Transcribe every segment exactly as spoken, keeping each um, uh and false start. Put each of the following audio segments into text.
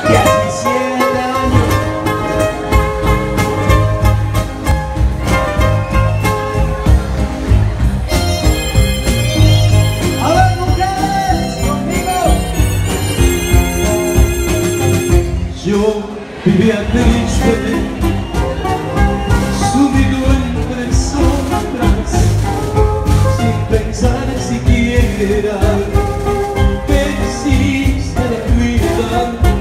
diecisiete años. A ver, mujeres, conmigo. Yo vivía triste, sumido entre sombras, sin pensar siquiera que existe la vida,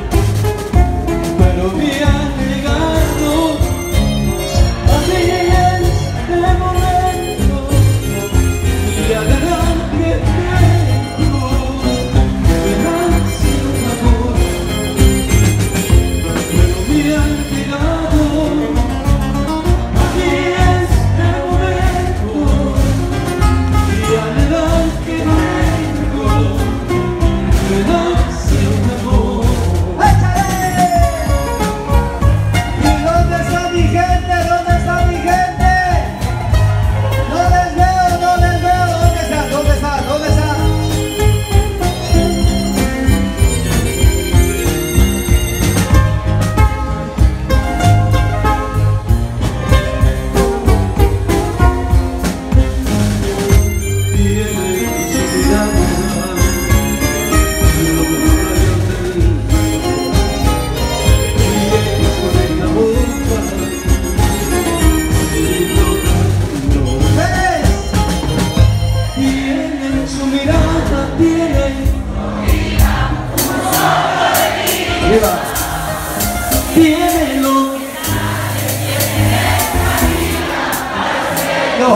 pero me han llegado a mí este momento y la verdad que tengo me hace un amor, pero me han llegado a mí este momento y la verdad que tengo me hace un amor. ¡Échale! ¿Y dónde está mi gente? ¿Dónde está mi gente? No les veo, no les veo. ¿Dónde están? ¿Dónde están? ¿Dónde están? Tienen su mirada, tienen Viva. Tienen lo No.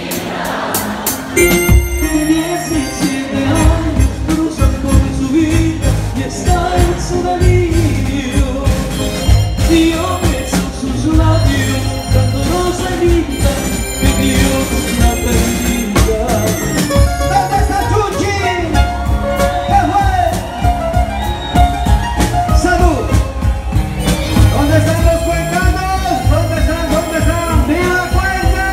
diecisiete años cruzan por su vida y está en su delirio. Y yo beso sus labios dándonos herida que Dios la bendiga. ¿Dónde está Chuchi? ¿Qué fue? ¡Salud! ¿Dónde están los cuencanos? ¿Dónde están? ¿Dónde están? ¡Viva Cuenca!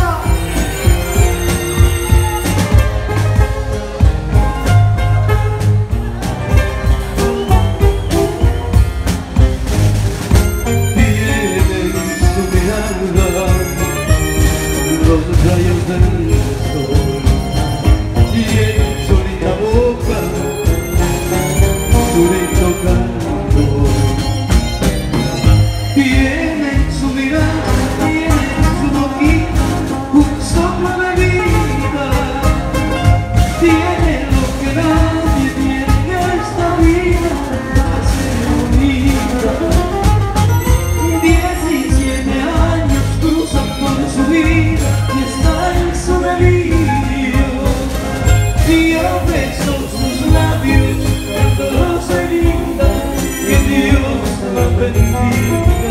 Tienen su mirada los rayos del sol y en su linda boca su lindo canto. Tienen su mirada, tienen su boquita un soplo de vida. Tienen lo que nadie tiene en esta vida, hace bonita. diecisiete años cruzan por su vida y está en su delirio. Y yo beso sus labios dándonos herida que Dios la bendiga.